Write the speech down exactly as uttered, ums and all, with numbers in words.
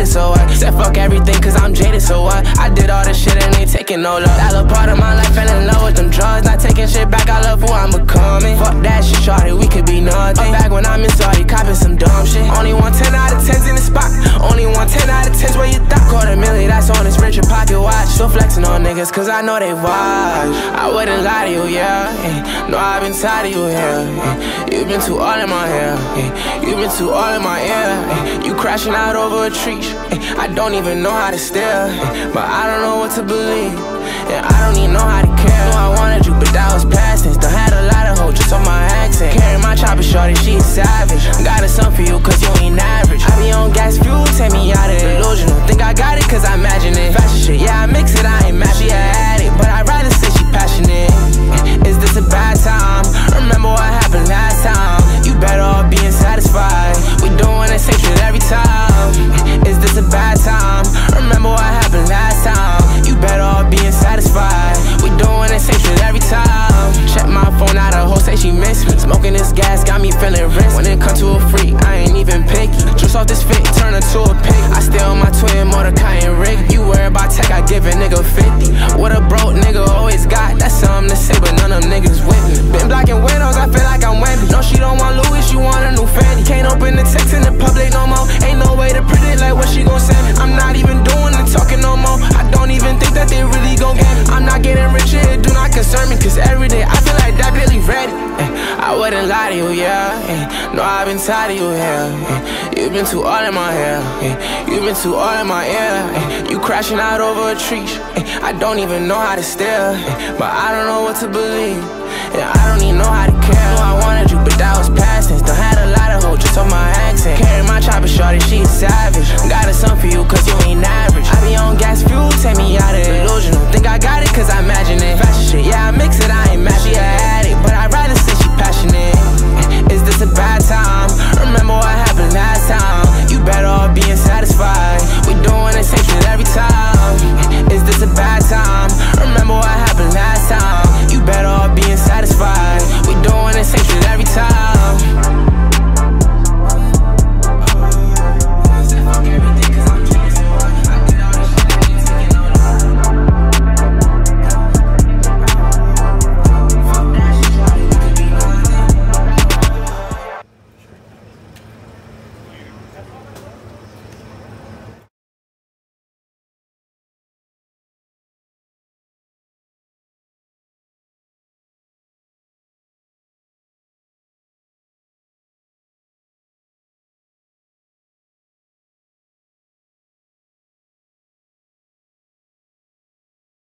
faded, so what? Said fuck everything cause I'm jaded, so what? I did all this shit and ain't taking no love. That little part of my life fell in love with them drugs. Not taking shit back, I love who I'm becoming. Fuck that shit, shorty, we could be nothing. I'm back when I'm in Saudi, copping some dumb shit. Only one ten out of tens in the spot. Only one ten out of tens where you thought. Quarter million, that's on this Richard pocket watch. Still flexing on niggas cause I know they watch. I wouldn't lie to you, yeah. No, I've been tired of you here. You've been too all in my hair. You've been too all in my ear. You crashing out over a tree. I don't even know how to steer, but I don't know what to believe. Yeah, I don't even know how to care. Knew I wanted you, but that was past tense. Done had a lot of hoes just on my accent. Carry my chopper, shorty, she is savage. Got a son for you, cause you ain't average. I be on gas fuel, take me out of delusional. Think I got it, cause I imagine it. Fashion shit, yeah, I mix it, I ain't mad. She a addict, but I'd rather say she passionate. Is this a bad time? Remember what happened last time. You better off being satisfied. We doing the same shit every time. Is this a bad time? Remember what happened last time. You better off being satisfied. We doing the same shit every time. Check my phone out, a hoe say she miss me. Smoking this gas got me feeling rich. When it come to a freak, I ain't even picky. Just off this fit, turn her to a pig. I still my twin, Mordecai and Rick. You worry about tech, I give a nigga fifty. What a broke nigga always got. That's something to say, but none of them niggas with me. Been blocking windows, I feel like I'm Wemby. No, she don't want Louis, she want a new Fendi. Can't open the text in the public no more. Ain't no way to predict like what she gon' send me. I'm not even doing the talking no more. I don't even think that they really gon' get me. I'm not getting rich, it do not concern me. Cause every day I feel like that Billy ready. I wouldn't lie to you, yeah. No, I've been tired of you here. You've been too all in my hair. You've been too all in my ear. You crashing out over a tree. I don't even know how to steer, but I don't know what to believe. Yeah, I don't even know how to care.